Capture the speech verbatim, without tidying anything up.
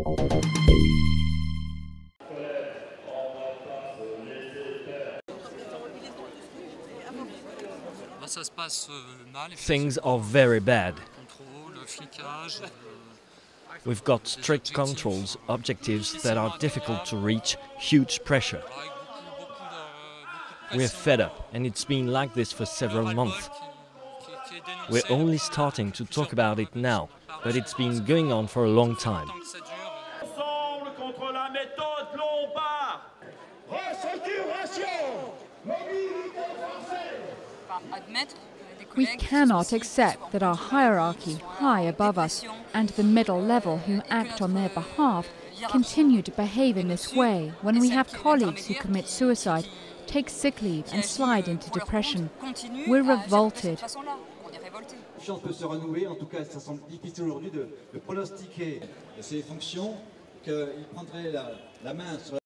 Things are very bad. We've got strict controls, objectives that are difficult to reach, huge pressure. We're fed up, and it's been like this for several months. We're only starting to talk about it now, but it's been going on for a long time. We cannot accept that our hierarchy, high above us, and the middle level who act on their behalf continue to behave in this way when we have colleagues who commit suicide, take sick leave and slide into depression. We're revolted. La confiance peut se renouer, en tout cas ça semble difficile aujourd'hui de, de pronostiquer ces fonctions qu'il prendrait la, la main sur